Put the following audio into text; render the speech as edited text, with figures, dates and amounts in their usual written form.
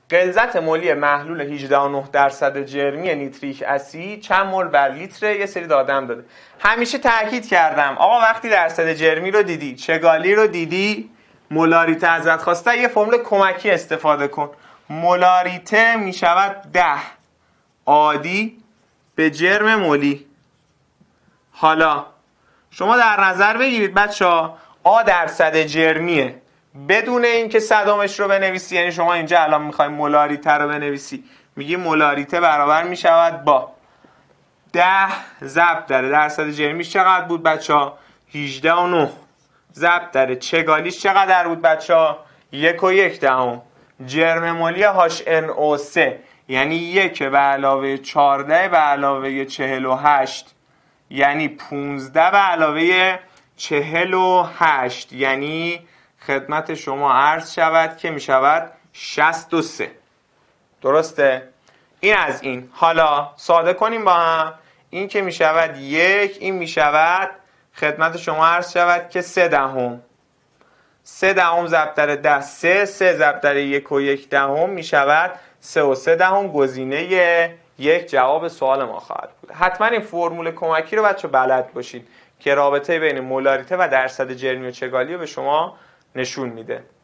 غلظت مولی محلول 18.9% جرمی نیتریک اسید چند مول بر لیتر؟ یه سری دادم داده. همیشه تاکید کردم آقا وقتی درصد جرمی رو دیدی، چگالی رو دیدی، مولاریته ازت خواسته، یه فرمول کمکی استفاده کن. مولاریته می شود 10 عادی به جرم مولی. حالا شما در نظر بگیرید بچه‌ها آ درصد جرمیه، بدون اینکه صدامش رو بنویسی. یعنی شما اینجا الان میخوای مولاریته رو بنویسی، میگی مولاریته برابر میشود با 10 ضرب در درصد جرمیش چقدر بود بچه‌ها؟ 18.9 ضرب در چگالیش چقدر بود بچه‌ها؟ 1.1. جرم مولی HNO3 یعنی 1 به علاوه 14 به علاوه 48 یعنی 15 به علاوه 48 یعنی خدمت شما عرض شود که می شود 63. درسته؟ این از این. حالا ساده کنیم با هم. این که می شود 1، این می شود خدمت شما عرض شود که 3 دهم. 3 دهم ضرب در 10 3 ضرب در 1.1 می شود 3.3 گزینه 1 جواب سوال ما خواهد بود. حتما این فرمول کمکی رو بچه بلد باشید که رابطه بین مولاریته و درصد جرمی و چگالی رو به شما نشون میده.